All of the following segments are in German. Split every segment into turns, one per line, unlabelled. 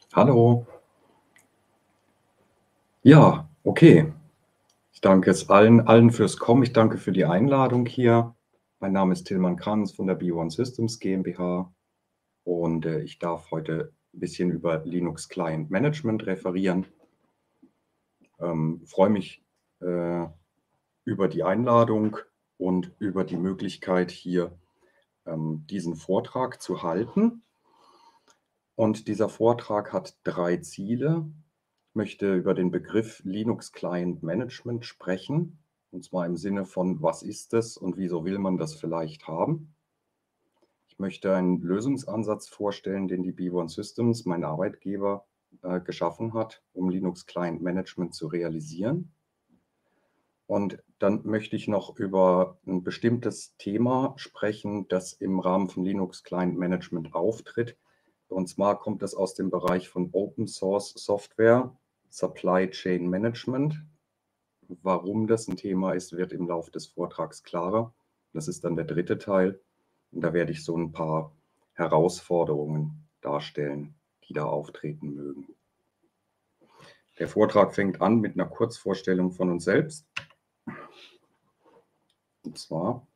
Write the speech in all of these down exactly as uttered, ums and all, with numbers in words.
Hallo. Ja, okay. Ich danke es allen allen fürs Kommen. Ich danke für die Einladung hier. Mein Name ist Tilman Kranz von der B eins Systems GmbH und, äh, ich darf heute 'n bisschen über Linux Client Management referieren. Ähm, freue mich, äh, über die Einladung und über die Möglichkeit, hier, ähm, diesen Vortrag zu halten. Und dieser Vortrag hat drei Ziele. Ich möchte über den Begriff Linux Client Management sprechen, und zwar im Sinne von: Was ist es und wieso will man das vielleicht haben? Ich möchte einen Lösungsansatz vorstellen, den die B eins Systems, mein Arbeitgeber, äh, geschaffen hat, um Linux Client Management zu realisieren. Und dann möchte ich noch über ein bestimmtes Thema sprechen, das im Rahmen von Linux Client Management auftritt. Und zwar kommt es aus dem Bereich von Open Source Software, Supply Chain Management. Warum das ein Thema ist, wird im Laufe des Vortrags klarer. Das ist dann der dritte Teil. Und da werde ich so ein paar Herausforderungen darstellen, die da auftreten mögen. Der Vortrag fängt an mit einer Kurzvorstellung von uns selbst. Und zwar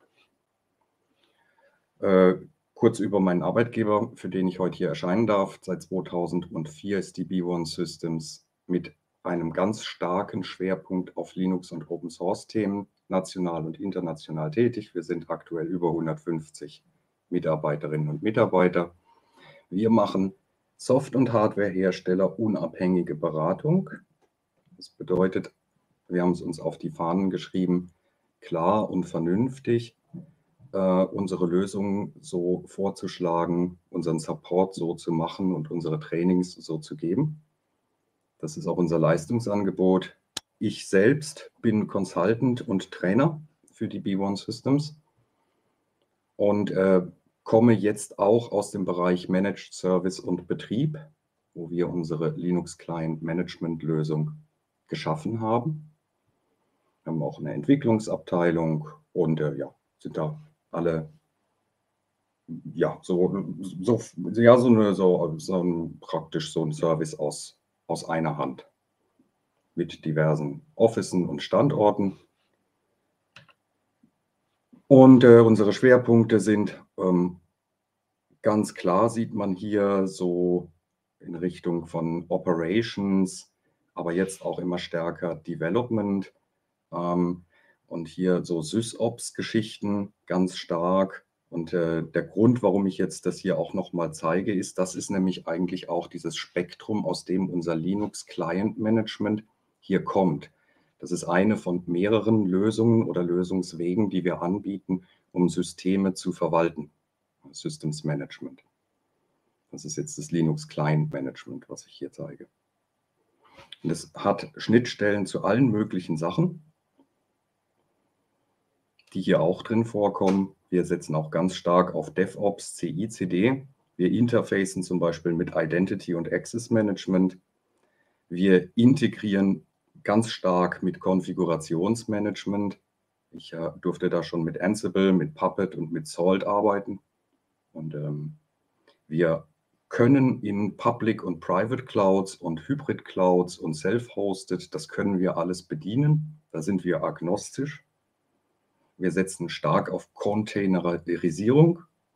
Äh, kurz über meinen Arbeitgeber, für den ich heute hier erscheinen darf. Seit zweitausendvier ist die B eins Systems mit einem ganz starken Schwerpunkt auf Linux und Open Source Themen national und international tätig. Wir sind aktuell über hundertfünfzig Mitarbeiterinnen und Mitarbeiter. Wir machen Soft- und Hardwarehersteller unabhängige Beratung. Das bedeutet, wir haben es uns auf die Fahnen geschrieben, klar und vernünftig äh, unsere Lösungen so vorzuschlagen, unseren Support so zu machen und unsere Trainings so zu geben. Das ist auch unser Leistungsangebot. Ich selbst bin Consultant und Trainer für die B eins Systems und äh, komme jetzt auch aus dem Bereich Managed Service und Betrieb, wo wir unsere Linux Client Management Lösung geschaffen haben. Wir haben auch eine Entwicklungsabteilung und äh, ja, sind da alle ja, so, so, ja, so, eine, so, so ein, praktisch so ein Service aus, aus einer Hand mit diversen Officen und Standorten. Und äh, unsere Schwerpunkte sind ähm, ganz klar, sieht man hier so in Richtung von Operations, aber jetzt auch immer stärker Development. Ähm, und hier so SysOps-Geschichten ganz stark. Und äh, der Grund, warum ich jetzt das hier auch nochmal zeige, ist, das ist nämlich eigentlich auch dieses Spektrum, aus dem unser Linux Client Management hier kommt. Das ist eine von mehreren Lösungen oder Lösungswegen, die wir anbieten, um Systeme zu verwalten. Systems Management. Das ist jetzt das Linux Client Management, was ich hier zeige. Und es hat Schnittstellen zu allen möglichen Sachen, die hier auch drin vorkommen. Wir setzen auch ganz stark auf DevOps, C I C D. Wir interfacen zum Beispiel mit Identity und Access Management. Wir integrieren ganz stark mit Konfigurationsmanagement. Ich äh, durfte da schon mit Ansible, mit Puppet und mit Salt arbeiten. Und ähm, wir können in Public und Private Clouds und Hybrid Clouds und Self-Hosted, das können wir alles bedienen. Da sind wir agnostisch. Wir setzen stark auf Containerisierung.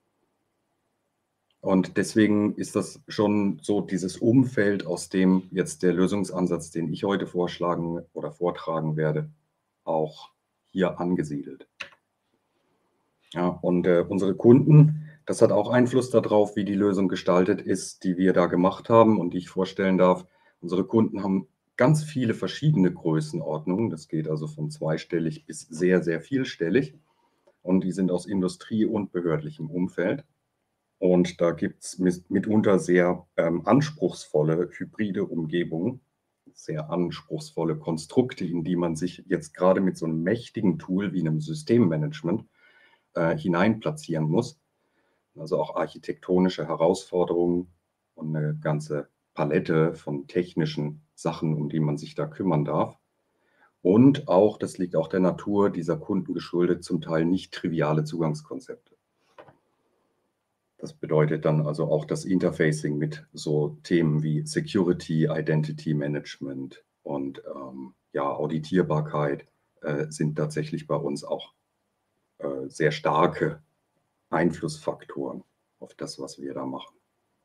Und deswegen ist das schon so dieses Umfeld, aus dem jetzt der Lösungsansatz, den ich heute vorschlagen oder vortragen werde, auch hier angesiedelt. Ja, und äh, unsere Kunden, das hat auch Einfluss darauf, wie die Lösung gestaltet ist, die wir da gemacht haben und die ich vorstellen darf. Unsere Kunden haben ganz viele verschiedene Größenordnungen. Das geht also von zweistellig bis sehr, sehr vielstellig. Und die sind aus Industrie- und behördlichem Umfeld. Und da gibt es mitunter sehr ähm, anspruchsvolle hybride Umgebungen, sehr anspruchsvolle Konstrukte, in die man sich jetzt gerade mit so einem mächtigen Tool wie einem Systemmanagement äh, hineinplatzieren muss. Also auch architektonische Herausforderungen und eine ganze Palette von technischen Sachen, um die man sich da kümmern darf. Und auch, das liegt auch der Natur dieser Kunden geschuldet, zum Teil nicht triviale Zugangskonzepte. Das bedeutet dann also auch das Interfacing mit so Themen wie Security, Identity Management und ähm, ja, Auditierbarkeit äh, sind tatsächlich bei uns auch äh, sehr starke Einflussfaktoren auf das, was wir da machen.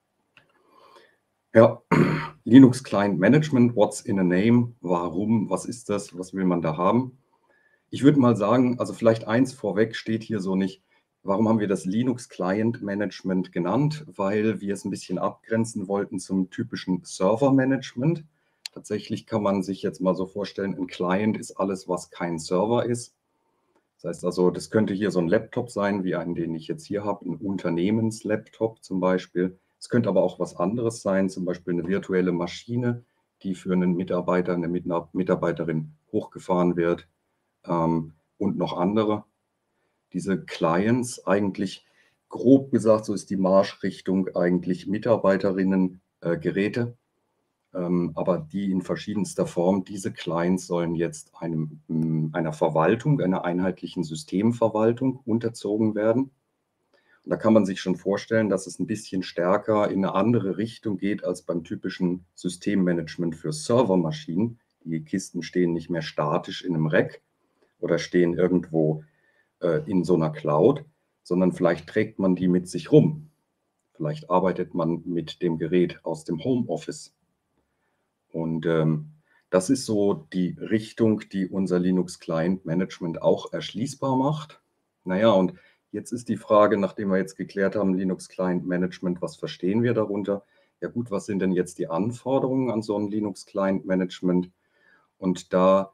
Ja, Linux Client Management, what's in a name? Warum? Was ist das? Was will man da haben? Ich würde mal sagen, also vielleicht eins vorweg steht hier so nicht. Warum haben wir das Linux Client Management genannt? Weil wir es ein bisschen abgrenzen wollten zum typischen Server Management. Tatsächlich kann man sich jetzt mal so vorstellen, ein Client ist alles, was kein Server ist. Das heißt also, das könnte hier so ein Laptop sein, wie einen, den ich jetzt hier habe, ein Unternehmenslaptop zum Beispiel. Es könnte aber auch was anderes sein, zum Beispiel eine virtuelle Maschine, die für einen Mitarbeiter, eine Mitarbeiterin hochgefahren wird, ähm, und noch andere. Diese Clients eigentlich, grob gesagt, so ist die Marschrichtung eigentlich Mitarbeiterinnen, äh, Geräte, ähm, aber die in verschiedenster Form. Diese Clients sollen jetzt einem, m, einer Verwaltung, einer einheitlichen Systemverwaltung unterzogen werden. Und da kann man sich schon vorstellen, dass es ein bisschen stärker in eine andere Richtung geht als beim typischen Systemmanagement für Servermaschinen. Die Kisten stehen nicht mehr statisch in einem Rack oder stehen irgendwo äh, in so einer Cloud, sondern vielleicht trägt man die mit sich rum. Vielleicht arbeitet man mit dem Gerät aus dem Homeoffice. Und ähm, das ist so die Richtung, die unser Linux Client Management auch erschließbar macht. Naja, und jetzt ist die Frage, nachdem wir jetzt geklärt haben, Linux Client Management, was verstehen wir darunter? Ja gut, was sind denn jetzt die Anforderungen an so ein Linux Client Management? Und da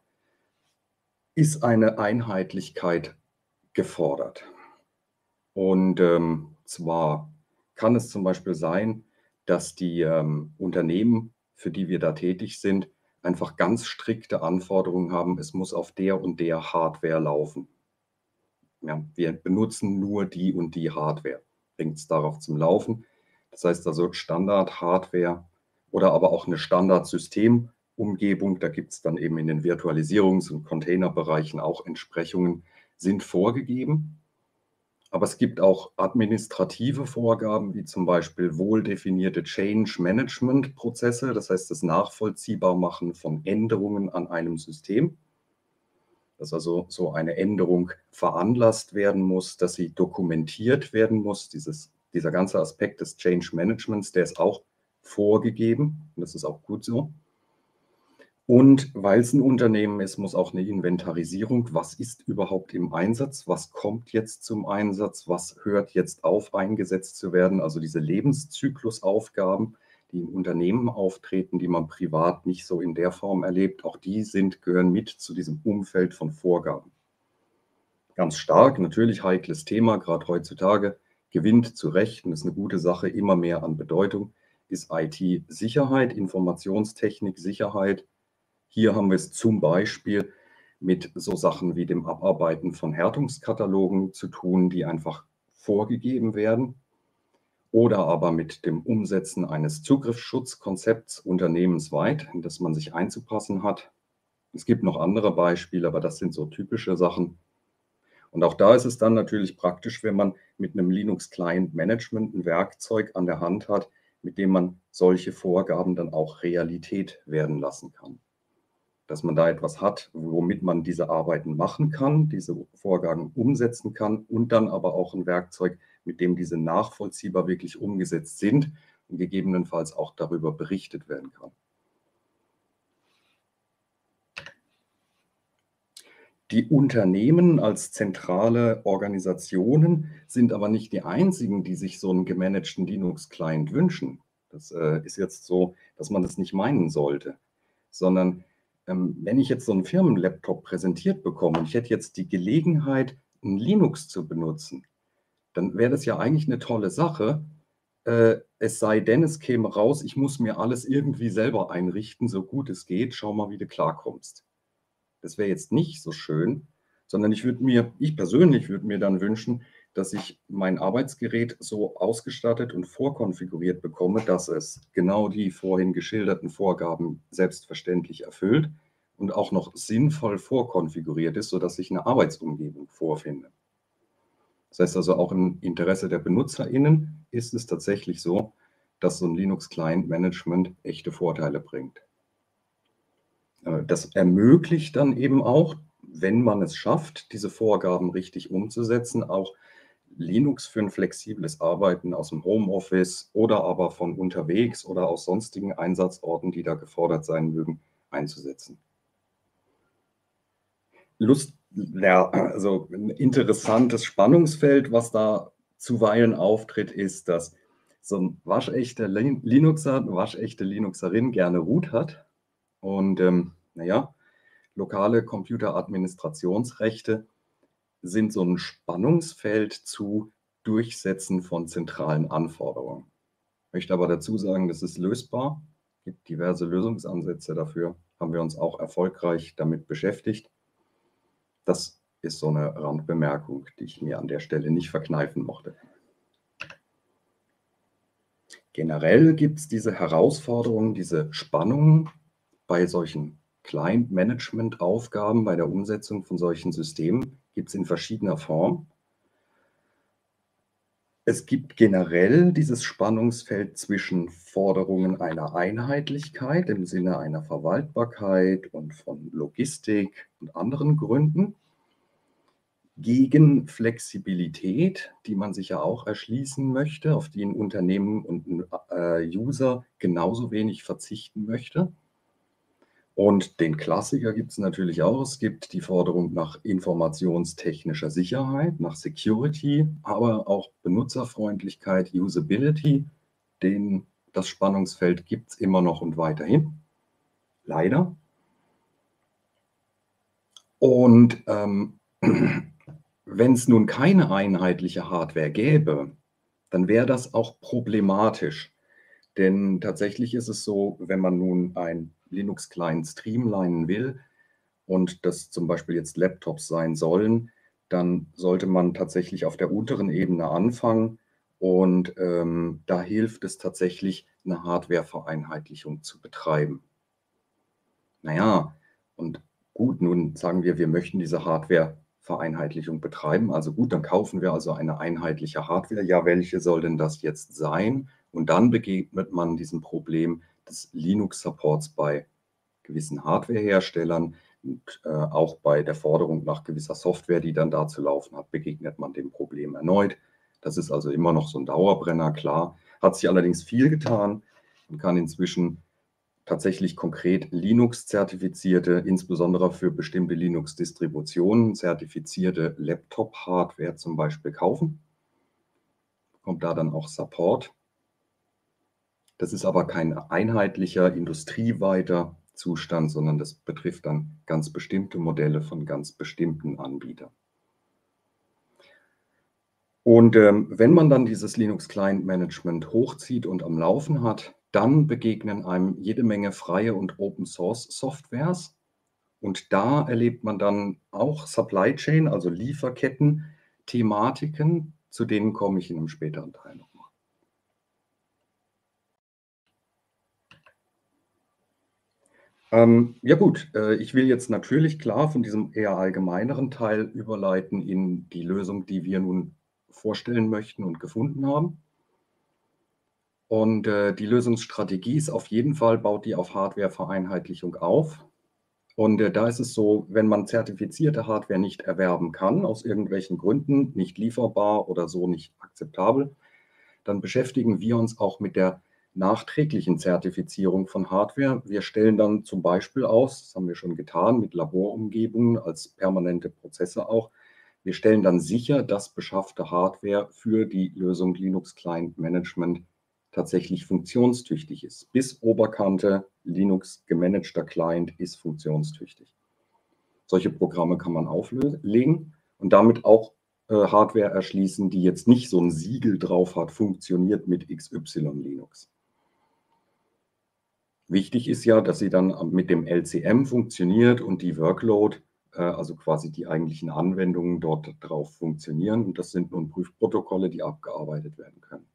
ist eine Einheitlichkeit gefordert. Und ähm, zwar kann es zum Beispiel sein, dass die ähm, Unternehmen, für die wir da tätig sind, einfach ganz strikte Anforderungen haben. Es muss auf der und der Hardware laufen. Ja, wir benutzen nur die und die Hardware. Bringt es darauf zum Laufen. Das heißt also Standard-Hardware oder aber auch eine Standardsystemumgebung. Da gibt es dann eben in den Virtualisierungs- und Containerbereichen auch Entsprechungen, sind vorgegeben. Aber es gibt auch administrative Vorgaben, wie zum Beispiel wohldefinierte Change-Management-Prozesse, das heißt das Nachvollziehbarmachen von Änderungen an einem System. Dass also so eine Änderung veranlasst werden muss, dass sie dokumentiert werden muss. Dieses, dieser ganze Aspekt des Change Managements, der ist auch vorgegeben und das ist auch gut so. Und weil es ein Unternehmen ist, muss auch eine Inventarisierung, was ist überhaupt im Einsatz, was kommt jetzt zum Einsatz, was hört jetzt auf, eingesetzt zu werden. Also diese Lebenszyklusaufgaben, die in Unternehmen auftreten, die man privat nicht so in der Form erlebt, auch die sind, gehören mit zu diesem Umfeld von Vorgaben. Ganz stark, natürlich heikles Thema, gerade heutzutage, gewinnt zu Recht, und ist eine gute Sache, immer mehr an Bedeutung, ist I T-Sicherheit, Informationstechnik, Sicherheit. Hier haben wir es zum Beispiel mit so Sachen wie dem Abarbeiten von Härtungskatalogen zu tun, die einfach vorgegeben werden, oder aber mit dem Umsetzen eines Zugriffsschutzkonzepts unternehmensweit, in das man sich einzupassen hat. Es gibt noch andere Beispiele, aber das sind so typische Sachen. Und auch da ist es dann natürlich praktisch, wenn man mit einem Linux Client Management ein Werkzeug an der Hand hat, mit dem man solche Vorgaben dann auch Realität werden lassen kann. Dass man da etwas hat, womit man diese Arbeiten machen kann, diese Vorgaben umsetzen kann und dann aber auch ein Werkzeug, mit dem diese nachvollziehbar wirklich umgesetzt sind und gegebenenfalls auch darüber berichtet werden kann. Die Unternehmen als zentrale Organisationen sind aber nicht die einzigen, die sich so einen gemanagten Linux-Client wünschen. Das äh, ist jetzt so, dass man das nicht meinen sollte, sondern ähm, wenn ich jetzt so einen Firmenlaptop präsentiert bekomme und ich hätte jetzt die Gelegenheit, ein Linux zu benutzen, dann wäre das ja eigentlich eine tolle Sache. Äh, es sei denn, es käme raus, ich muss mir alles irgendwie selber einrichten, so gut es geht. Schau mal, wie du klarkommst. Das wäre jetzt nicht so schön, sondern ich würde mir, ich persönlich würde mir dann wünschen, dass ich mein Arbeitsgerät so ausgestattet und vorkonfiguriert bekomme, dass es genau die vorhin geschilderten Vorgaben selbstverständlich erfüllt und auch noch sinnvoll vorkonfiguriert ist, sodass ich eine Arbeitsumgebung vorfinde. Das heißt also, auch im Interesse der BenutzerInnen ist es tatsächlich so, dass so ein Linux-Client-Management echte Vorteile bringt. Äh, das ermöglicht dann eben auch, wenn man es schafft, diese Vorgaben richtig umzusetzen, auch Linux für ein flexibles Arbeiten aus dem Homeoffice oder aber von unterwegs oder aus sonstigen Einsatzorten, die da gefordert sein mögen, einzusetzen. Lust ja, also 'n interessantes Spannungsfeld, was da zuweilen auftritt, ist, dass so 'n waschechter Lin Linuxer, 'ne waschechte Linuxerin gerne Root hat und, ähm, na ja, lokale Computeradministrationsrechte sind so 'n Spannungsfeld zu Durchsetzen von zentralen Anforderungen. Möchte aber dazu sagen, das ist lösbar. Gibt diverse Lösungsansätze dafür, haben wir uns auch erfolgreich damit beschäftigt. Das ist so 'ne Randbemerkung, die ich mir an der Stelle nicht verkneifen mochte. Generell gibt's diese Herausforderungen, diese Spannungen bei solchen Client-Management-Aufgaben, bei der Umsetzung von solchen Systemen gibt's in verschiedener Form. Es gibt generell dieses Spannungsfeld zwischen Forderungen einer Einheitlichkeit im Sinne einer Verwaltbarkeit und von Logistik und anderen Gründen gegen Flexibilität, die man sich ja auch erschließen möchte, auf die ein Unternehmen und ein äh, User genauso wenig verzichten möchte. Und den Klassiker gibt es natürlich auch. Es gibt die Forderung nach informationstechnischer Sicherheit, nach Security, aber auch Benutzerfreundlichkeit, Usability. Den, das Spannungsfeld gibt es immer noch und weiterhin. Leider. Und ähm, wenn es nun keine einheitliche Hardware gäbe, dann wäre das auch problematisch. Denn tatsächlich ist es so, wenn man nun ein Linux-Client streamlinen will und das zum Beispiel jetzt Laptops sein sollen, dann sollte man tatsächlich auf der unteren Ebene anfangen und ähm, da hilft es tatsächlich, eine Hardware-Vereinheitlichung zu betreiben. Naja, und gut, nun sagen wir, wir möchten diese Hardware-Vereinheitlichung betreiben. Also gut, dann kaufen wir also eine einheitliche Hardware. Ja, welche soll denn das jetzt sein? Und dann begegnet man diesem Problem des Linux-Supports bei gewissen Hardwareherstellern und äh, auch bei der Forderung nach gewisser Software, die dann da zu laufen hat, begegnet man dem Problem erneut. Das ist also immer noch so ein Dauerbrenner, klar. Hat sich allerdings viel getan und kann inzwischen tatsächlich konkret Linux-zertifizierte, insbesondere für bestimmte Linux-Distributionen zertifizierte Laptop-Hardware zum Beispiel kaufen. Kommt da dann auch Support. Das ist aber kein einheitlicher, industrieweiter Zustand, sondern das betrifft dann ganz bestimmte Modelle von ganz bestimmten Anbietern. Und ähm, wenn man dann dieses Linux-Client-Management hochzieht und am Laufen hat, dann begegnen einem jede Menge freie und Open-Source-Softwares. Und da erlebt man dann auch Supply Chain, also Lieferketten-Thematiken, zu denen komme ich in einem späteren Teil noch. Ähm, ja gut, äh, ich will jetzt natürlich klar von diesem eher allgemeineren Teil überleiten in die Lösung, die wir nun vorstellen möchten und gefunden haben. Und äh, die Lösungsstrategie ist auf jeden Fall, baut die auf Hardware-Vereinheitlichung auf. Und äh, da ist es so, wenn man zertifizierte Hardware nicht erwerben kann, aus irgendwelchen Gründen, nicht lieferbar oder so nicht akzeptabel, dann beschäftigen wir uns auch mit der nachträglichen Zertifizierung von Hardware. Wir stellen dann zum Beispiel aus, das haben wir schon getan, mit Laborumgebungen als permanente Prozesse auch, wir stellen dann sicher, dass beschaffte Hardware für die Lösung Linux Client Management tatsächlich funktionstüchtig ist. Bis Oberkante Linux gemanagter Client ist funktionstüchtig. Solche Programme kann man auflegen und damit auch äh, Hardware erschließen, die jetzt nicht so ein Siegel drauf hat, funktioniert mit X Y Linux. Wichtig ist ja, dass sie dann mit dem L C M funktioniert und die Workload, äh, also quasi die eigentlichen Anwendungen dort drauf funktionieren. Und das sind nun Prüfprotokolle, die abgearbeitet werden können.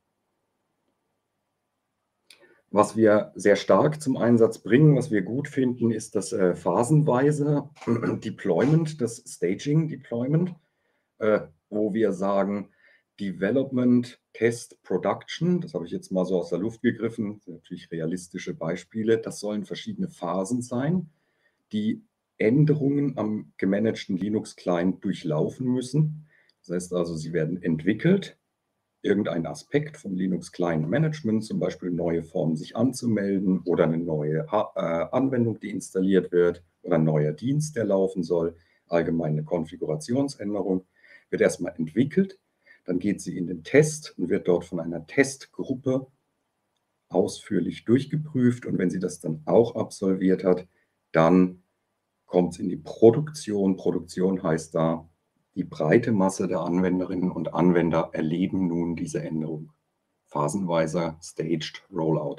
Was wir sehr stark zum Einsatz bringen, was wir gut finden, ist das äh, phasenweise Deployment, das Staging Deployment. Äh, wo wir sagen, Development, Test, Production, das habe ich jetzt mal so aus der Luft gegriffen, das sind natürlich realistische Beispiele, das sollen verschiedene Phasen sein, die Änderungen am gemanagten Linux-Client durchlaufen müssen. Das heißt also, sie werden entwickelt, irgendein Aspekt vom Linux Client Management, zum Beispiel neue Formen sich anzumelden oder eine neue äh, Anwendung, die installiert wird oder ein neuer Dienst, der laufen soll, allgemeine Konfigurationsänderung, wird erstmal entwickelt, dann geht sie in den Test und wird dort von einer Testgruppe ausführlich durchgeprüft und wenn sie das dann auch absolviert hat, dann kommt es in die Produktion. Produktion heißt da, die breite Masse der Anwenderinnen und Anwender erleben nun diese Änderung. Phasenweiser Staged Rollout.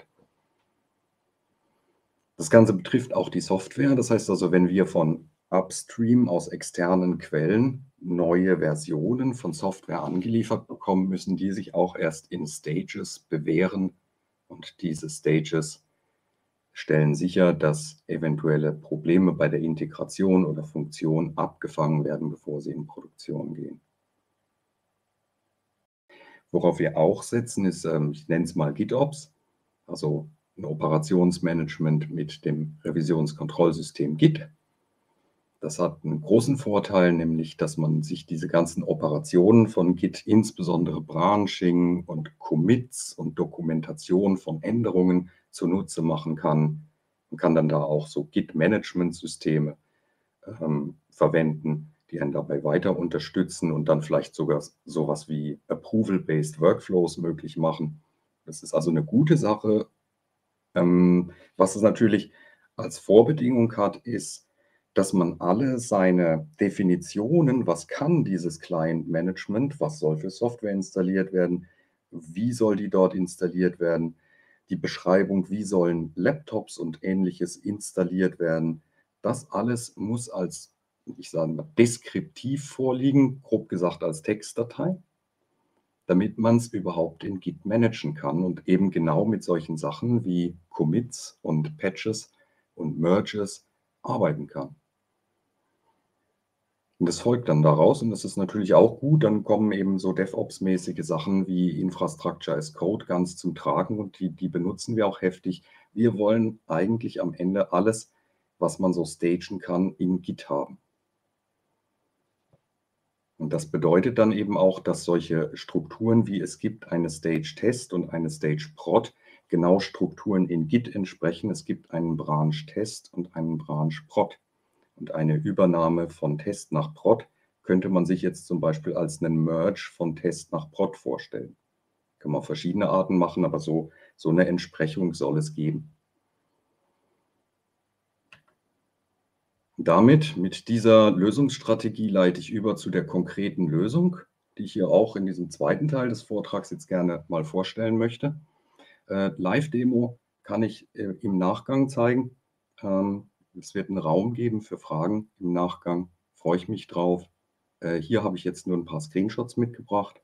Das Ganze betrifft auch die Software. Das heißt also, wenn wir von Upstream aus externen Quellen neue Versionen von Software angeliefert bekommen, müssen die sich auch erst in Stages bewähren. Und diese Stages stellen sicher, dass eventuelle Probleme bei der Integration oder Funktion abgefangen werden, bevor sie in Produktion gehen. Worauf wir auch setzen, ist, ähm, ich nenne es mal GitOps, also ein Operationsmanagement mit dem Revisionskontrollsystem Git. Das hat einen großen Vorteil, nämlich, dass man sich diese ganzen Operationen von Git, insbesondere Branching und Commits und Dokumentation von Änderungen zunutze machen kann. Man kann dann da auch so Git-Management-Systeme ähm, verwenden, die einen dabei weiter unterstützen und dann vielleicht sogar sowas wie Approval-Based Workflows möglich machen. Das ist also eine gute Sache. Ähm, was es natürlich als Vorbedingung hat, ist, dass man alle seine Definitionen, was kann dieses Client-Management, was soll für Software installiert werden, wie soll die dort installiert werden, die Beschreibung, wie sollen Laptops und Ähnliches installiert werden, das alles muss als, ich sage mal, deskriptiv vorliegen, grob gesagt als Textdatei, damit man es überhaupt in Git managen kann und eben genau mit solchen Sachen wie Commits und Patches und Merges arbeiten kann. Und das folgt dann daraus und das ist natürlich auch gut, dann kommen eben so DevOps-mäßige Sachen wie Infrastructure as Code ganz zum Tragen und die, die benutzen wir auch heftig. Wir wollen eigentlich am Ende alles, was man so stagen kann, in Git haben. Und das bedeutet dann eben auch, dass solche Strukturen, wie es gibt eine Stage-Test und eine Stage-Prod, genau Strukturen in Git entsprechen. Es gibt einen Branch-Test und einen Branch-Prod. Und eine Übernahme von Test nach Prod könnte man sich jetzt zum Beispiel als einen Merge von Test nach Prod vorstellen. Kann man auf verschiedene Arten machen, aber so, so eine Entsprechung soll es geben. Damit, mit dieser Lösungsstrategie leite ich über zu der konkreten Lösung, die ich hier auch in diesem zweiten Teil des Vortrags jetzt gerne mal vorstellen möchte. Äh, Live-Demo kann ich äh, im Nachgang zeigen. Ähm, es wird einen Raum geben für Fragen im Nachgang. Freue ich mich drauf. Äh, hier habe ich jetzt nur ein paar Screenshots mitgebracht.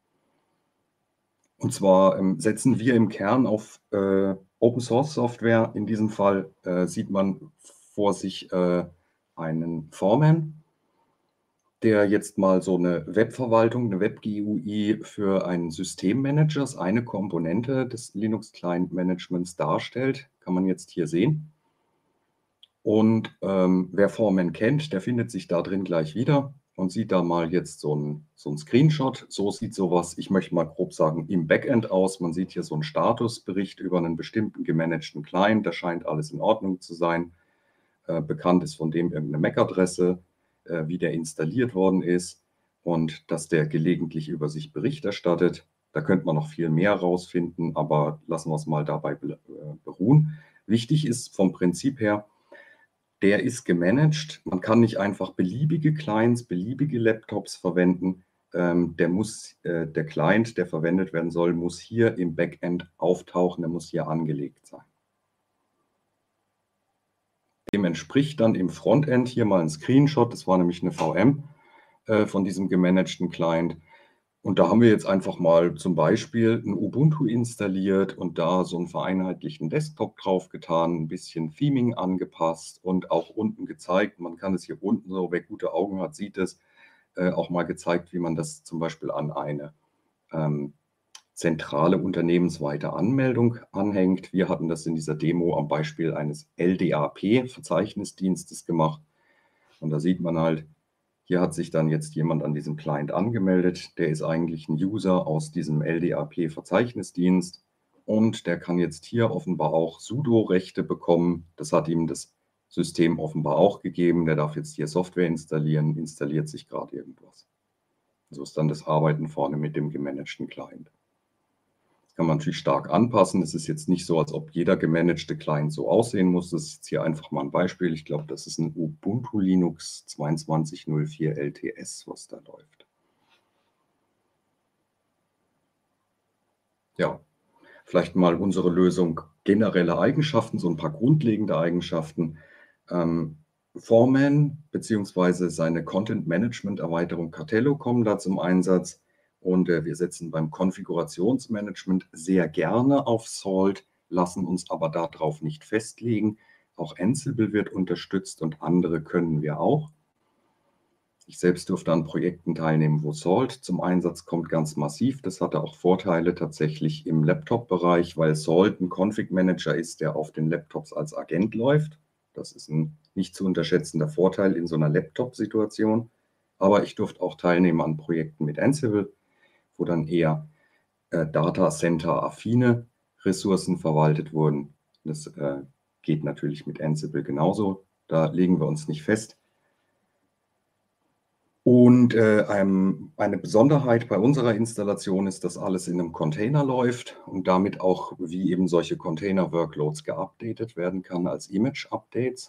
Und zwar ähm, setzen wir im Kern auf äh, Open-Source-Software. In diesem Fall äh, sieht man vor sich äh, einen Foreman, der jetzt mal so eine Webverwaltung, eine Web-G U I für einen Systemmanager, das eine Komponente des Linux-Client-Managements darstellt. Kann man jetzt hier sehen. Und ähm, wer Foreman kennt, der findet sich da drin gleich wieder und sieht da mal jetzt so ein, so ein Screenshot. So sieht sowas, ich möchte mal grob sagen, im Backend aus. Man sieht hier so einen Statusbericht über einen bestimmten gemanagten Client. Da scheint alles in Ordnung zu sein. Äh, bekannt ist von dem irgendeine M A C-Adresse, äh, wie der installiert worden ist und dass der gelegentlich über sich Bericht erstattet. Da könnte man noch viel mehr rausfinden, aber lassen wir es mal dabei äh, beruhen. Wichtig ist vom Prinzip her, der ist gemanagt. Man kann nicht einfach beliebige Clients, beliebige Laptops verwenden. Ähm, der muss, äh, der Client, der verwendet werden soll, muss hier im Backend auftauchen, der muss hier angelegt sein. Dem entspricht dann im Frontend hier mal ein Screenshot, das war nämlich eine V M äh, von diesem gemanagten Client. Und da haben wir jetzt einfach mal zum Beispiel ein Ubuntu installiert und da so einen vereinheitlichten Desktop drauf getan, ein bisschen Theming angepasst und auch unten gezeigt. Man kann es hier unten so, wer gute Augen hat, sieht es. äh, auch mal gezeigt, wie man das zum Beispiel an eine ähm, zentrale unternehmensweite Anmeldung anhängt. Wir hatten das in dieser Demo am Beispiel eines L D A P-Verzeichnisdienstes gemacht. Und da sieht man halt, hier hat sich dann jetzt jemand an diesem Client angemeldet. Der ist eigentlich ein User aus diesem L D A P-Verzeichnisdienst und der kann jetzt hier offenbar auch Sudo-Rechte bekommen. Das hat ihm das System offenbar auch gegeben. Der darf jetzt hier Software installieren, installiert sich gerade irgendwas. So ist dann das Arbeiten vorne mit dem gemanagten Client. Das kann man natürlich stark anpassen. Es ist jetzt nicht so, als ob jeder gemanagte Client so aussehen muss. Das ist jetzt hier einfach mal ein Beispiel. Ich glaube, das ist ein Ubuntu Linux zweiundzwanzig null vier L T S, was da läuft. Ja, vielleicht mal unsere Lösung generelle Eigenschaften, so ein paar grundlegende Eigenschaften. Ähm, Foreman bzw. seine Content-Management-Erweiterung Cartello kommen da zum Einsatz. Und äh, wir setzen beim Konfigurationsmanagement sehr gerne auf Salt, lassen uns aber darauf nicht festlegen. Auch Ansible wird unterstützt und andere können wir auch. Ich selbst durfte an Projekten teilnehmen, wo Salt zum Einsatz kommt, ganz massiv. Das hatte auch Vorteile tatsächlich im Laptop-Bereich, weil Salt ein Config-Manager ist, der auf den Laptops als Agent läuft. Das ist ein nicht zu unterschätzender Vorteil in so einer Laptop-Situation. Aber ich durfte auch teilnehmen an Projekten mit Ansible, wo dann eher äh, Data-Center-affine Ressourcen verwaltet wurden. Das äh, geht natürlich mit Ansible genauso. Da legen wir uns nicht fest. Und äh, ähm, eine Besonderheit bei unserer Installation ist, dass alles in einem Container läuft und damit auch, wie eben solche Container-Workloads geupdatet werden kann als Image-Updates.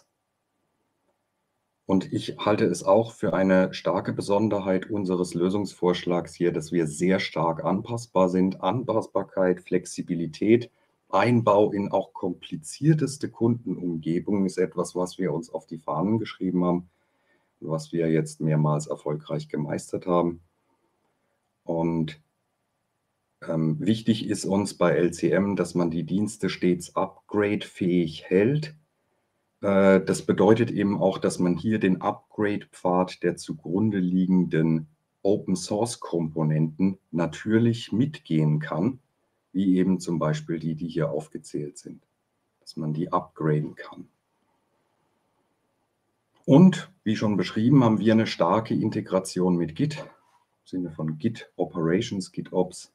Und ich halte es auch für eine starke Besonderheit unseres Lösungsvorschlags hier, dass wir sehr stark anpassbar sind. Anpassbarkeit, Flexibilität, Einbau in auch komplizierteste Kundenumgebungen ist etwas, was wir uns auf die Fahnen geschrieben haben, was wir jetzt mehrmals erfolgreich gemeistert haben. Und ähm, wichtig ist uns bei L C M, dass man die Dienste stets upgradefähig hält. Äh, das bedeutet eben auch, dass man hier den Upgrade-Pfad der zugrunde liegenden Open-Source-Komponenten natürlich mitgehen kann, wie eben zum Beispiel die, die hier aufgezählt sind, dass man die upgraden kann. Und wie schon beschrieben, haben wir eine starke Integration mit Git, im Sinne von Git Operations, GitOps.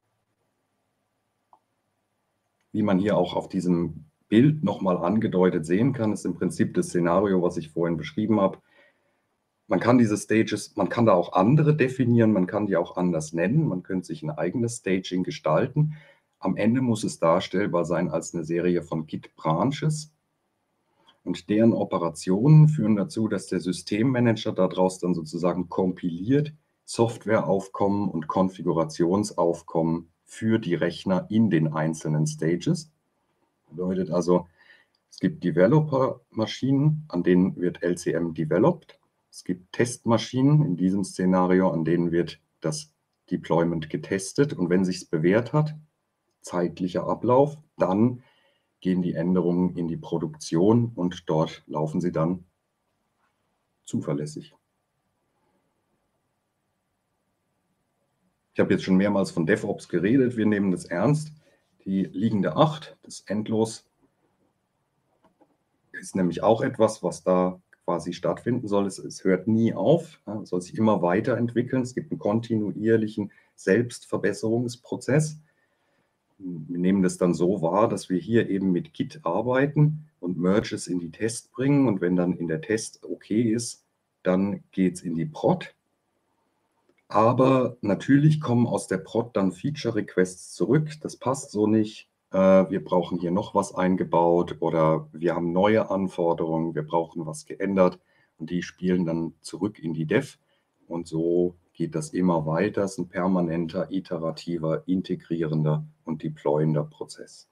Wie man hier auch auf diesem Bild nochmal angedeutet sehen kann, ist im Prinzip das Szenario, was ich vorhin beschrieben habe. Man kann diese Stages, man kann da auch andere definieren, man kann die auch anders nennen, man könnte sich ein eigenes Staging gestalten. Am Ende muss es darstellbar sein als eine Serie von Git-Branches. Und deren Operationen führen dazu, dass der Systemmanager daraus dann sozusagen kompiliert Softwareaufkommen und Konfigurationsaufkommen für die Rechner in den einzelnen Stages. Das bedeutet also, es gibt Developer-Maschinen, an denen wird L C M developed. Es gibt Testmaschinen in diesem Szenario, an denen wird das Deployment getestet. Und wenn sich es bewährt hat, zeitlicher Ablauf, dann gehen die Änderungen in die Produktion und dort laufen sie dann zuverlässig. Ich habe jetzt schon mehrmals von DevOps geredet. Wir nehmen das ernst. Die liegende acht, das Endlos, ist nämlich auch etwas, was da quasi stattfinden soll. Es, es hört nie auf, es soll sich immer weiterentwickeln. Es gibt einen kontinuierlichen Selbstverbesserungsprozess. Wir nehmen das dann so wahr, dass wir hier eben mit Git arbeiten und Merges in die Test bringen. Und wenn dann in der Test okay ist, dann geht es in die Prod. Aber natürlich kommen aus der Prod dann Feature-Requests zurück. Das passt so nicht. Wir brauchen hier noch was eingebaut oder wir haben neue Anforderungen, wir brauchen was geändert. Und die spielen dann zurück in die Dev. Und so geht das immer weiter. Es ist ein permanenter, iterativer, integrierender und deployender Prozess.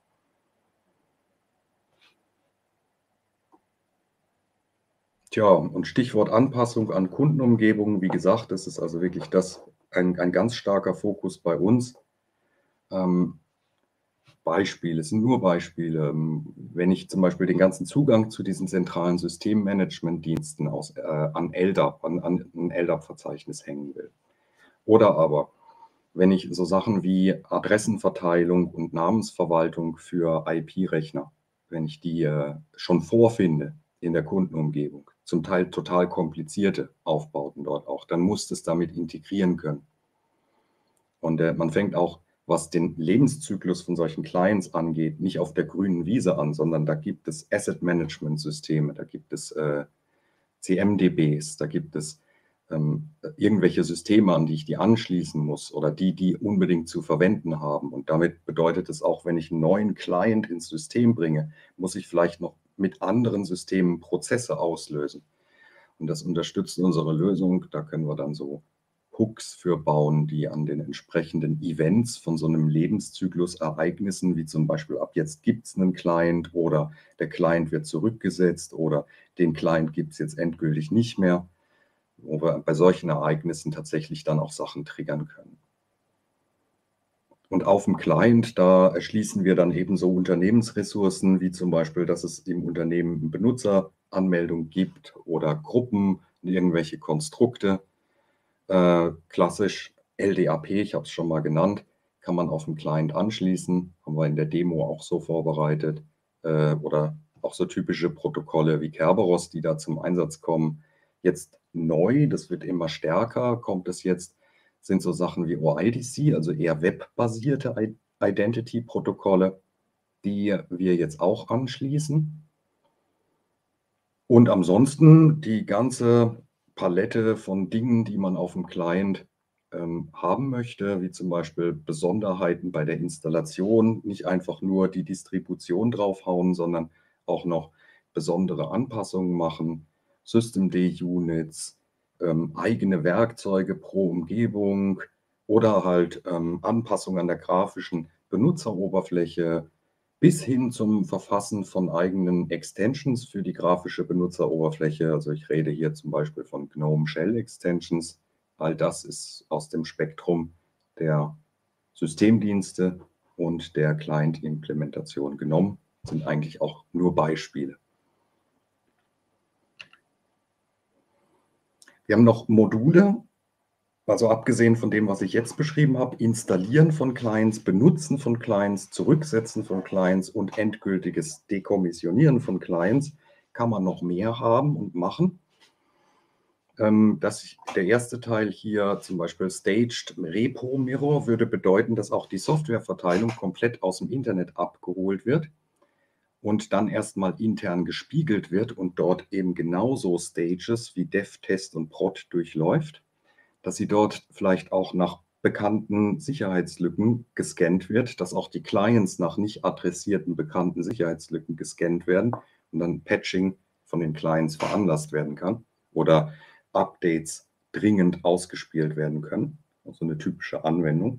Tja, und Stichwort Anpassung an Kundenumgebungen, wie gesagt, das ist also wirklich das, ein, ein ganz starker Fokus bei uns. Ähm, Beispiele, es sind nur Beispiele. Ähm, Wenn ich zum Beispiel den ganzen Zugang zu diesen zentralen Systemmanagementdiensten aus, äh, an L D A P, an, an ein L D A P-Verzeichnis hängen will. Oder aber, wenn ich so Sachen wie Adressenverteilung und Namensverwaltung für I P-Rechner, wenn ich die äh, schon vorfinde in der Kundenumgebung, zum Teil total komplizierte Aufbauten dort auch, dann muss es damit integrieren können. Und äh, man fängt auch, was den Lebenszyklus von solchen Clients angeht, nicht auf der grünen Wiese an, sondern da gibt es Asset-Management-Systeme, da gibt es äh, C M D Bs, da gibt es ähm, irgendwelche Systeme, an die ich die anschließen muss oder die, die unbedingt zu verwenden haben. Und damit bedeutet es auch, wenn ich einen neuen Client ins System bringe, muss ich vielleicht noch mit anderen Systemen Prozesse auslösen. Und das unterstützt unsere Lösung. Da können wir dann so Hooks für bauen, die an den entsprechenden Events von so einem Lebenszyklus Ereignissen, wie zum Beispiel ab jetzt gibt es einen Client oder der Client wird zurückgesetzt oder den Client gibt es jetzt endgültig nicht mehr, wo wir bei solchen Ereignissen tatsächlich dann auch Sachen triggern können. Und auf dem Client, da erschließen wir dann eben so Unternehmensressourcen, wie zum Beispiel, dass es im Unternehmen eine Benutzeranmeldung gibt oder Gruppen, irgendwelche Konstrukte. Äh, klassisch L D A P, ich habe es schon mal genannt, kann man auf dem Client anschließen, haben wir in der Demo auch so vorbereitet. Äh, oder auch so typische Protokolle wie Kerberos, die da zum Einsatz kommen. Jetzt neu, das wird immer stärker, kommt es jetzt, sind so Sachen wie O I D C, also eher webbasierte Identity-Protokolle, die wir jetzt auch anschließen. Und ansonsten die ganze Palette von Dingen, die man auf dem Client ähm, haben möchte, wie zum Beispiel Besonderheiten bei der Installation, nicht einfach nur die Distribution draufhauen, sondern auch noch besondere Anpassungen machen, Systemd-Units, ähm, eigene Werkzeuge pro Umgebung oder halt ähm, Anpassungen an der grafischen Benutzeroberfläche, bis hin zum Verfassen von eigenen Extensions für die grafische Benutzeroberfläche. Also ich rede hier zum Beispiel von GNOME Shell Extensions. All das ist aus dem Spektrum der Systemdienste und der Client-Implementation genommen, sind eigentlich auch nur Beispiele. Wir haben noch Module. Also abgesehen von dem, was ich jetzt beschrieben habe, Installieren von Clients, Benutzen von Clients, Zurücksetzen von Clients und endgültiges Dekommissionieren von Clients, kann man noch mehr haben und machen. Das, der erste Teil hier, zum Beispiel Staged Repo Mirror, würde bedeuten, dass auch die Softwareverteilung komplett aus dem Internet abgeholt wird und dann erstmal intern gespiegelt wird und dort eben genauso Stages wie Dev, Test und Prod durchläuft, dass sie dort vielleicht auch nach bekannten Sicherheitslücken gescannt wird, dass auch die Clients nach nicht adressierten bekannten Sicherheitslücken gescannt werden und dann Patching von den Clients veranlasst werden kann oder Updates dringend ausgespielt werden können. Also eine typische Anwendung.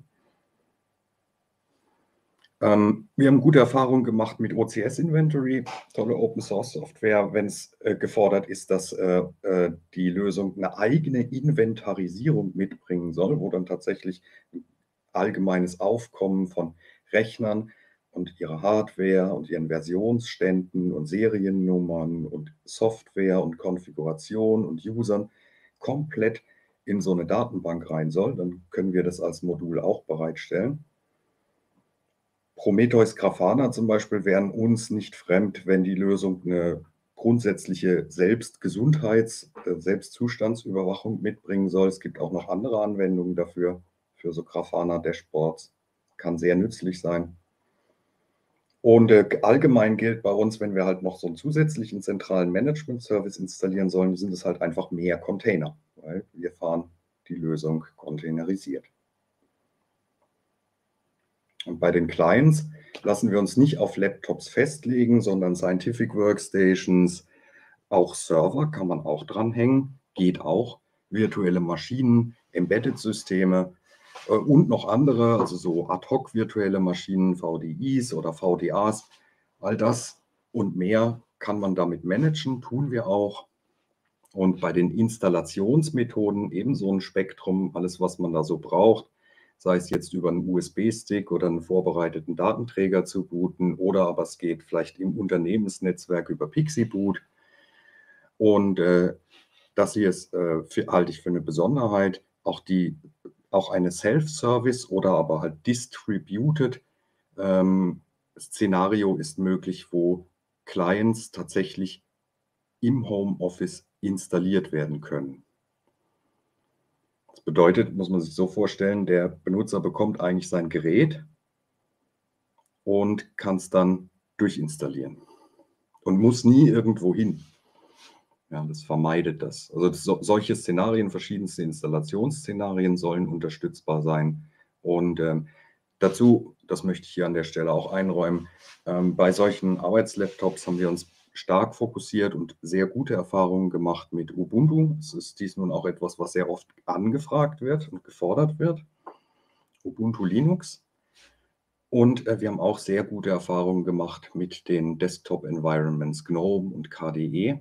Ähm, wir haben gute Erfahrungen gemacht mit O C S Inventory, tolle Open Source Software, wenn es äh, gefordert ist, dass äh, äh, die Lösung eine eigene Inventarisierung mitbringen soll, wo dann tatsächlich ein allgemeines Aufkommen von Rechnern und ihrer Hardware und ihren Versionsständen und Seriennummern und Software und Konfiguration und Usern komplett in so eine Datenbank rein soll, dann können wir das als Modul auch bereitstellen. Prometheus Grafana zum Beispiel wären uns nicht fremd, wenn die Lösung eine grundsätzliche Selbstgesundheits-, äh, Selbstzustandsüberwachung mitbringen soll. Es gibt auch noch andere Anwendungen dafür, für so Grafana-Dashboards. Kann sehr nützlich sein. Und äh, allgemein gilt bei uns, wenn wir halt noch so einen zusätzlichen zentralen Management-Service installieren sollen, sind es halt einfach mehr Container, weil wir fahren die Lösung containerisiert. Und bei den Clients lassen wir uns nicht auf Laptops festlegen, sondern Scientific Workstations, auch Server kann man auch dranhängen, geht auch, virtuelle Maschinen, Embedded-Systeme äh, und noch andere, also so ad-hoc virtuelle Maschinen, V D Is oder V D As. All das und mehr kann man damit managen, tun wir auch. Und bei den Installationsmethoden ebenso ein Spektrum, alles, was man da so braucht. sei es jetzt über einen U S B-Stick oder einen vorbereiteten Datenträger zu booten, oder aber es geht vielleicht im Unternehmensnetzwerk über Pixieboot. Und äh, das hier ist, äh, für, halte ich für eine Besonderheit. Auch, die, auch eine Self-Service oder aber halt Distributed ähm, Szenario ist möglich, wo Clients tatsächlich im Homeoffice installiert werden können. Das bedeutet, muss man sich so vorstellen, der Benutzer bekommt eigentlich sein Gerät und kann es dann durchinstallieren und muss nie irgendwo hin. Ja, das vermeidet das. Also das, so, solche Szenarien, verschiedenste Installationsszenarien sollen unterstützbar sein. Und ähm, dazu, das möchte ich hier an der Stelle auch einräumen, ähm, bei solchen Arbeitslaptops haben wir uns stark fokussiert und sehr gute Erfahrungen gemacht mit Ubuntu. Es ist dies nun auch etwas, was sehr oft angefragt wird und gefordert wird. Ubuntu Linux. Und äh, wir haben auch sehr gute Erfahrungen gemacht mit den Desktop-Environments GNOME und K D E.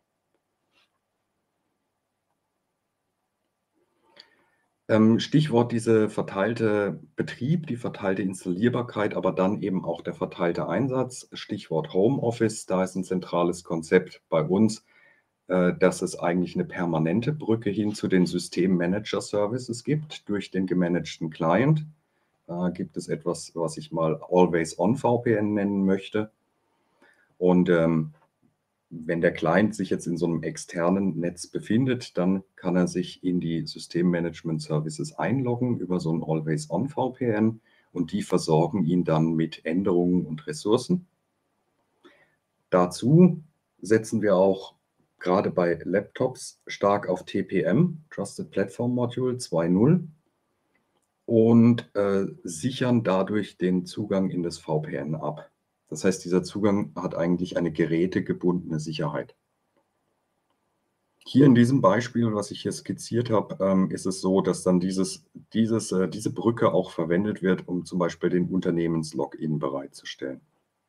Ähm, Stichwort diese verteilte Betrieb, die verteilte Installierbarkeit, aber dann eben auch der verteilte Einsatz. Stichwort Homeoffice, da ist ein zentrales Konzept bei uns, äh, dass es eigentlich eine permanente Brücke hin zu den System-Manager-Services gibt durch den gemanagten Client. Da gibt es etwas, was ich mal Always-On-V P N nennen möchte. Und ähm, wenn der Client sich jetzt in so einem externen Netz befindet, dann kann er sich in die Systemmanagement-Services einloggen über so ein Always-On-V P N und die versorgen ihn dann mit Änderungen und Ressourcen. Dazu setzen wir auch gerade bei Laptops stark auf T P M, Trusted Platform Module zwei Punkt null, und äh, sichern dadurch den Zugang in das V P N ab. Das heißt, dieser Zugang hat eigentlich eine gerätegebundene Sicherheit. Hier in diesem Beispiel, was ich hier skizziert habe, ähm, ist es so, dass dann dieses, dieses, äh, diese Brücke auch verwendet wird, um zum Beispiel den Unternehmenslogin bereitzustellen.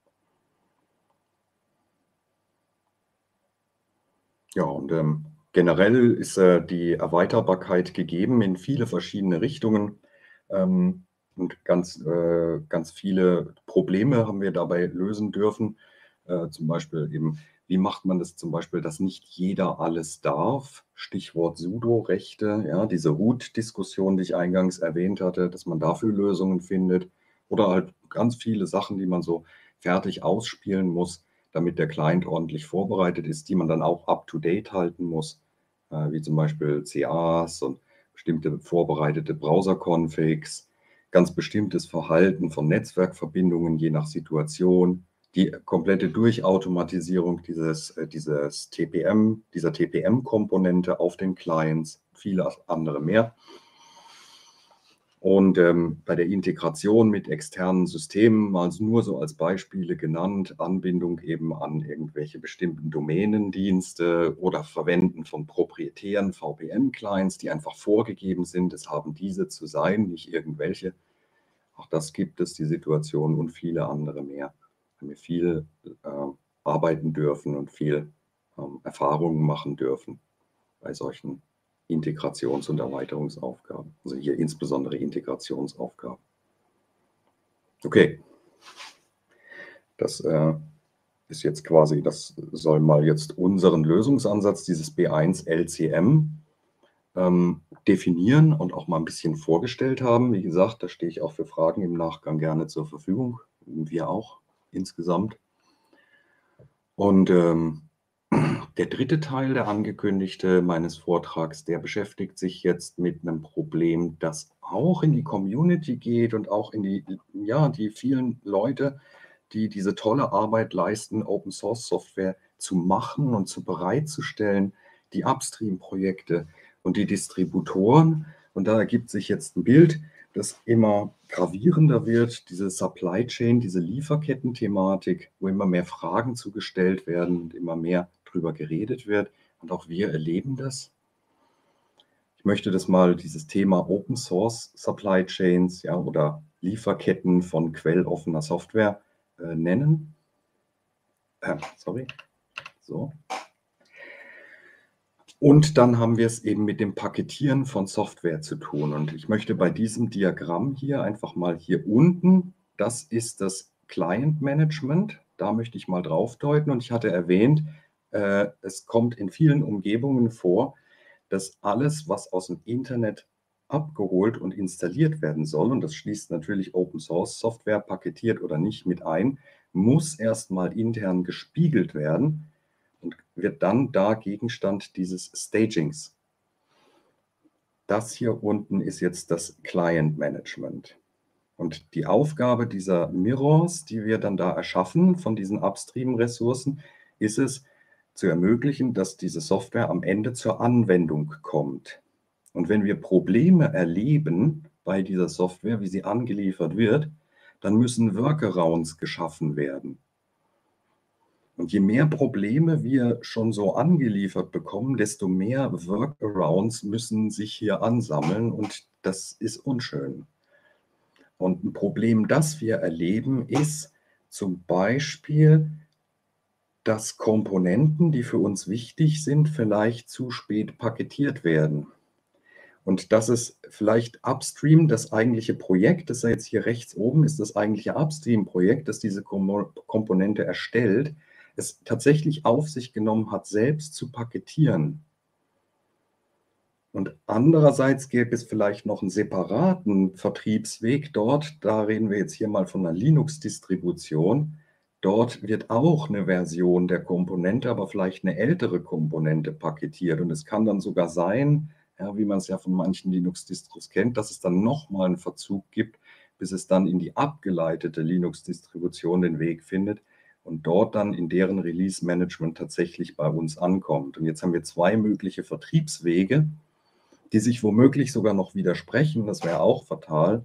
Ja, und ähm, generell ist äh, die Erweiterbarkeit gegeben in viele verschiedene Richtungen. Ähm, und ganz, äh, ganz viele Probleme haben wir dabei lösen dürfen. Äh, zum Beispiel eben, wie macht man das zum Beispiel, dass nicht jeder alles darf? Stichwort Sudo-Rechte, ja, diese Root-Diskussion, die ich eingangs erwähnt hatte, dass man dafür Lösungen findet. Oder halt ganz viele Sachen, die man so fertig ausspielen muss, damit der Client ordentlich vorbereitet ist, die man dann auch up-to-date halten muss, äh, wie zum Beispiel C As und bestimmte vorbereitete Browser-Configs, ganz bestimmtes Verhalten von Netzwerkverbindungen je nach Situation, die komplette Durchautomatisierung dieses, äh, dieses T P M, dieser T P M-Komponente auf den Clients, viele andere mehr. Und ähm, bei der Integration mit externen Systemen, mal nur so als Beispiele genannt, Anbindung eben an irgendwelche bestimmten Domänendienste oder Verwenden von proprietären V P N-Clients, die einfach vorgegeben sind. Es haben diese zu sein, nicht irgendwelche. Auch das gibt es, die Situation, und viele andere mehr. Haben wir viel äh, arbeiten dürfen und viel ähm, Erfahrungen machen dürfen bei solchen Integrations- und Erweiterungsaufgaben. Also hier insbesondere Integrationsaufgaben. Okay, das äh, ist jetzt quasi, das soll mal jetzt unseren Lösungsansatz, dieses B eins L C M, ähm, definieren und auch mal ein bisschen vorgestellt haben. Wie gesagt, da stehe ich auch für Fragen im Nachgang gerne zur Verfügung. Wir auch insgesamt. Und ähm, der dritte Teil, der angekündigte meines Vortrags, der beschäftigt sich jetzt mit einem Problem, das auch in die Community geht und auch in die, ja, die vielen Leute, die diese tolle Arbeit leisten, Open Source Software zu machen und zu bereitzustellen, die Upstream-Projekte und die Distributoren. Und da ergibt sich jetzt ein Bild, das immer gravierender wird, diese Supply Chain, diese Lieferketten-Thematik, wo immer mehr Fragen zugestellt werden und immer mehr drüber geredet wird. Und auch wir erleben das. Ich möchte das mal, dieses Thema Open Source Supply Chains, ja, oder Lieferketten von quelloffener Software äh, nennen. Äh, sorry. So. Und dann haben wir es eben mit dem Paketieren von Software zu tun. Und ich möchte bei diesem Diagramm hier einfach mal hier unten, das ist das Client Management. Da möchte ich mal drauf deuten. Und ich hatte erwähnt, äh, es kommt in vielen Umgebungen vor, dass alles, was aus dem Internet abgeholt und installiert werden soll, und das schließt natürlich Open Source Software, paketiert oder nicht, mit ein, muss erstmal intern gespiegelt werden und wird dann da Gegenstand dieses Stagings. Das hier unten ist jetzt das Client Management. Und die Aufgabe dieser Mirrors, die wir dann da erschaffen von diesen Upstream-Ressourcen, ist es, zu ermöglichen, dass diese Software am Ende zur Anwendung kommt. Und wenn wir Probleme erleben bei dieser Software, wie sie angeliefert wird, dann müssen Workarounds geschaffen werden. Und je mehr Probleme wir schon so angeliefert bekommen, desto mehr Workarounds müssen sich hier ansammeln und das ist unschön. Und ein Problem, das wir erleben, ist zum Beispiel, dass Komponenten, die für uns wichtig sind, vielleicht zu spät paketiert werden. Und dass es vielleicht upstream das eigentliche Projekt, das ist ja jetzt hier rechts oben, ist das eigentliche Upstream-Projekt, das diese Komponente erstellt, es tatsächlich auf sich genommen hat, selbst zu paketieren. Und andererseits gäbe es vielleicht noch einen separaten Vertriebsweg dort. Da reden wir jetzt hier mal von einer Linux-Distribution. Dort wird auch eine Version der Komponente, aber vielleicht eine ältere Komponente paketiert. Und es kann dann sogar sein, ja, wie man es ja von manchen Linux-Distros kennt, dass es dann nochmal einen Verzug gibt, bis es dann in die abgeleitete Linux-Distribution den Weg findet und dort dann in deren Release-Management tatsächlich bei uns ankommt. Und jetzt haben wir zwei mögliche Vertriebswege, die sich womöglich sogar noch widersprechen. Das wäre auch fatal.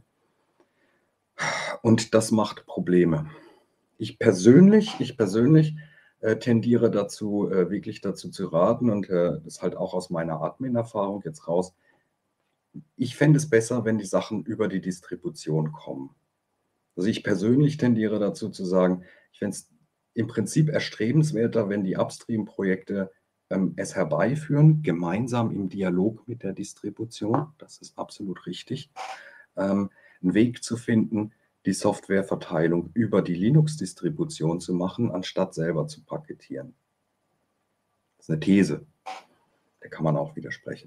Und das macht Probleme. Ich persönlich, ich persönlich äh, tendiere dazu, äh, wirklich dazu zu raten und äh, das halt auch aus meiner Admin-Erfahrung jetzt raus. Ich fände es besser, wenn die Sachen über die Distribution kommen. Also ich persönlich tendiere dazu zu sagen, ich fände es im Prinzip erstrebenswerter, wenn die Upstream-Projekte ähm, es herbeiführen, gemeinsam im Dialog mit der Distribution. Das ist absolut richtig. Ähm, einen Weg zu finden, die Softwareverteilung über die Linux-Distribution zu machen, anstatt selber zu paketieren. Das ist eine These, der kann man auch widersprechen.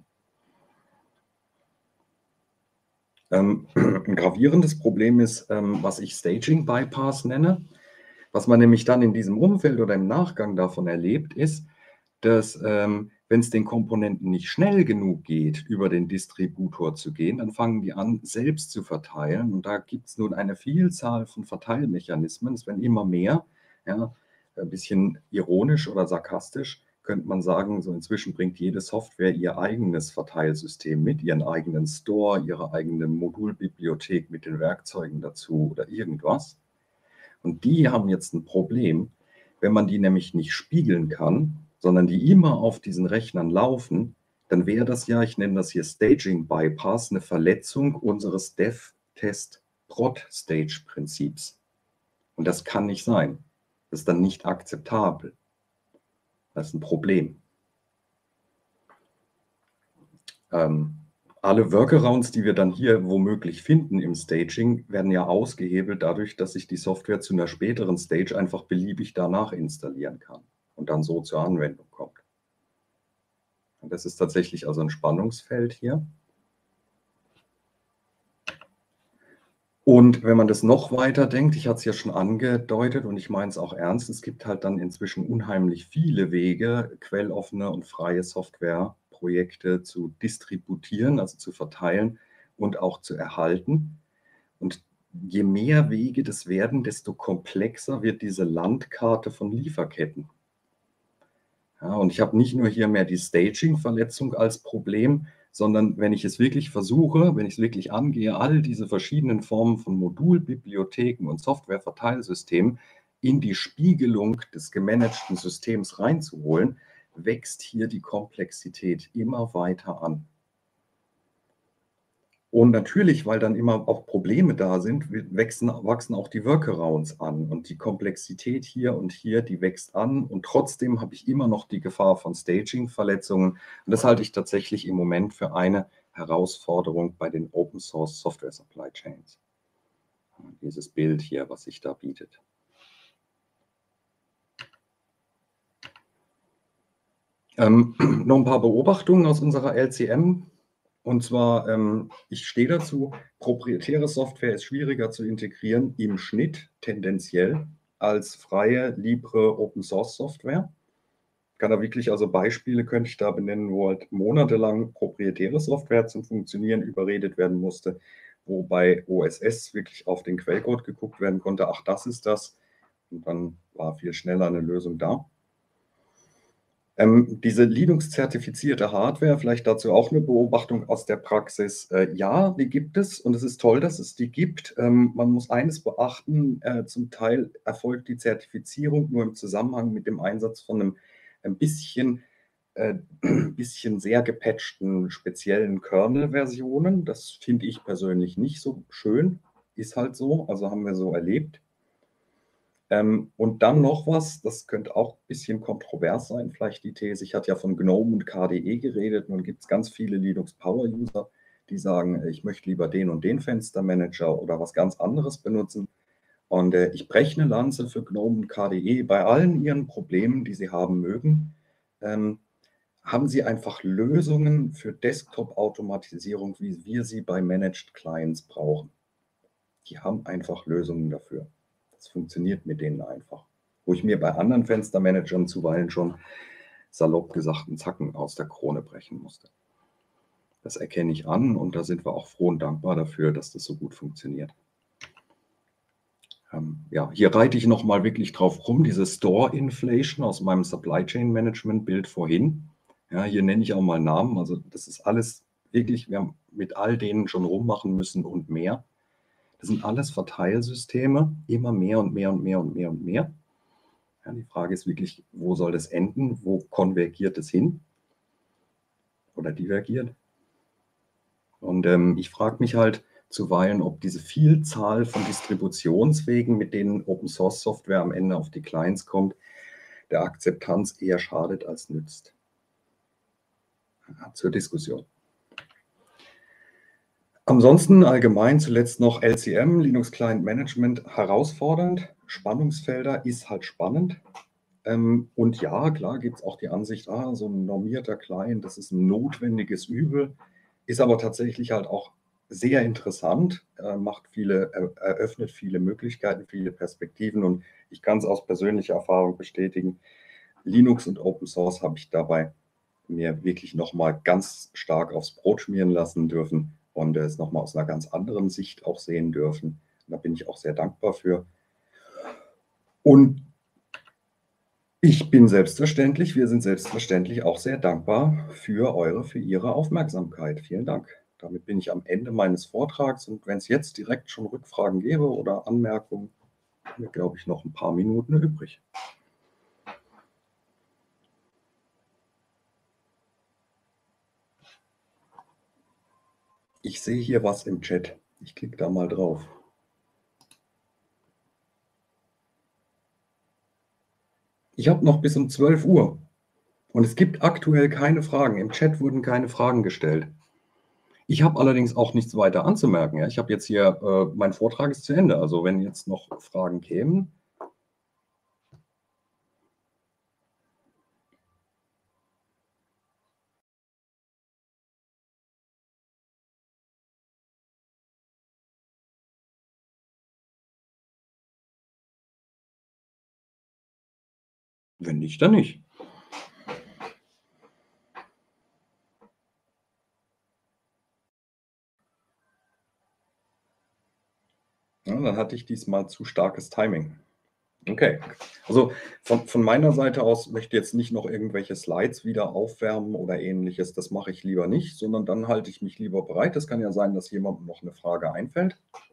Ähm, ein gravierendes Problem ist, ähm, was ich Staging Bypass nenne. Was man nämlich dann in diesem Umfeld oder im Nachgang davon erlebt, ist, dass ähm, wenn es den Komponenten nicht schnell genug geht, über den Distributor zu gehen, dann fangen die an, selbst zu verteilen. Und da gibt es nun eine Vielzahl von Verteilmechanismen. Es werden immer mehr. Ja, ein bisschen ironisch oder sarkastisch könnte man sagen, so inzwischen bringt jede Software ihr eigenes Verteilsystem mit, ihren eigenen Store, ihre eigene Modulbibliothek mit den Werkzeugen dazu oder irgendwas. Und die haben jetzt ein Problem, wenn man die nämlich nicht spiegeln kann, sondern die immer auf diesen Rechnern laufen, dann wäre das ja, ich nenne das hier Staging Bypass, eine Verletzung unseres Dev-Test-Prod-Stage-Prinzips. Und das kann nicht sein. Das ist dann nicht akzeptabel. Das ist ein Problem. Ähm, alle Workarounds, die wir dann hier womöglich finden im Staging, werden ja ausgehebelt dadurch, dass ich die Software zu einer späteren Stage einfach beliebig danach installieren kann und dann so zur Anwendung kommt. Und das ist tatsächlich also ein Spannungsfeld hier. Und wenn man das noch weiter denkt, ich hatte es ja schon angedeutet und ich meine es auch ernst, es gibt halt dann inzwischen unheimlich viele Wege, quelloffene und freie Softwareprojekte zu distributieren, also zu verteilen und auch zu erhalten. Und je mehr Wege das werden, desto komplexer wird diese Landkarte von Lieferketten. Ja, und ich habe nicht nur hier mehr die Staging-Verletzung als Problem, sondern wenn ich es wirklich versuche, wenn ich es wirklich angehe, all diese verschiedenen Formen von Modulbibliotheken und Softwareverteilsystemen in die Spiegelung des gemanagten Systems reinzuholen, wächst hier die Komplexität immer weiter an. Und natürlich, weil dann immer auch Probleme da sind, w wachsen wachsen auch die Workarounds an und die Komplexität hier und hier, die wächst an und trotzdem habe ich immer noch die Gefahr von Staging-Verletzungen und das halte ich tatsächlich im Moment für eine Herausforderung bei den Open Source Software Supply Chains. Dieses Bild hier, was sich da bietet. Ähm, noch ein paar Beobachtungen aus unserer L C M. Und zwar, ähm, ich stehe dazu, proprietäre Software ist schwieriger zu integrieren im Schnitt tendenziell als freie, libre Open-Source-Software. Ich kann da wirklich, also Beispiele könnte ich da benennen, wo halt monatelang proprietäre Software zum Funktionieren überredet werden musste, wo bei O S S wirklich auf den Quellcode geguckt werden konnte, ach, das ist das. Und dann war viel schneller eine Lösung da. Ähm, diese Linux-zertifizierte Hardware, vielleicht dazu auch eine Beobachtung aus der Praxis. Äh, ja, die gibt es und es ist toll, dass es die gibt. Ähm, man muss eines beachten, äh, zum Teil erfolgt die Zertifizierung nur im Zusammenhang mit dem Einsatz von einem ein bisschen, äh, bisschen sehr gepatchten speziellen Kernel-Versionen. Das finde ich persönlich nicht so schön, ist halt so, also haben wir so erlebt. Ähm, und dann noch was, das könnte auch ein bisschen kontrovers sein, vielleicht die These. Ich hatte ja von GNOME und K D E geredet. Nun gibt es ganz viele Linux-Power-User, die sagen, äh, ich möchte lieber den und den Fenstermanager oder was ganz anderes benutzen. Und äh, ich breche eine Lanze für GNOME und K D E. Bei allen ihren Problemen, die sie haben mögen, ähm, haben sie einfach Lösungen für Desktop-Automatisierung, wie wir sie bei Managed Clients brauchen. Die haben einfach Lösungen dafür. Das funktioniert mit denen einfach. Wo ich mir bei anderen Fenstermanagern zuweilen schon salopp gesagt einen Zacken aus der Krone brechen musste. Das erkenne ich an und da sind wir auch froh und dankbar dafür, dass das so gut funktioniert. Ähm, ja, hier reite ich nochmal wirklich drauf rum, diese Store Inflation aus meinem Supply Chain Management Bild vorhin. Ja, hier nenne ich auch mal Namen. Also das ist alles wirklich, wir haben mit all denen schon rummachen müssen und mehr. Das sind alles Verteilsysteme, immer mehr und mehr und mehr und mehr und mehr. Ja, die Frage ist wirklich, wo soll das enden? Wo konvergiert es hin? Oder divergiert? Und ähm, ich frage mich halt zuweilen, ob diese Vielzahl von Distributionswegen, mit denen Open Source Software am Ende auf die Clients kommt, der Akzeptanz eher schadet als nützt. Ja, zur Diskussion. Ansonsten allgemein zuletzt noch L C M, Linux Client Management, herausfordernd. Spannungsfelder ist halt spannend. Ähm, und ja, klar gibt es auch die Ansicht, ah, so ein normierter Client, das ist ein notwendiges Übel, ist aber tatsächlich halt auch sehr interessant, äh, macht viele, er, eröffnet viele Möglichkeiten, viele Perspektiven und ich kann es aus persönlicher Erfahrung bestätigen, Linux und Open Source habe ich dabei mir wirklich nochmal ganz stark aufs Brot schmieren lassen dürfen und es nochmal aus einer ganz anderen Sicht auch sehen dürfen. Und da bin ich auch sehr dankbar für. Und ich bin selbstverständlich, wir sind selbstverständlich auch sehr dankbar für eure, für Ihre Aufmerksamkeit. Vielen Dank. Damit bin ich am Ende meines Vortrags und wenn es jetzt direkt schon Rückfragen gäbe oder Anmerkungen, haben wir, glaube ich, noch ein paar Minuten übrig. Ich sehe hier was im Chat. Ich klicke da mal drauf. Ich habe noch bis um zwölf Uhr und es gibt aktuell keine Fragen. Im Chat wurden keine Fragen gestellt. Ich habe allerdings auch nichts weiter anzumerken. Ja. Ich habe jetzt hier, äh, mein Vortrag ist zu Ende. Also wenn jetzt noch Fragen kämen. Wenn nicht, dann nicht. Ja, dann hatte ich diesmal zu starkes Timing. Okay, also von, von meiner Seite aus möchte ich jetzt nicht noch irgendwelche Slides wieder aufwärmen oder ähnliches. Das mache ich lieber nicht, sondern dann halte ich mich lieber bereit. Es kann ja sein, dass jemandem noch eine Frage einfällt.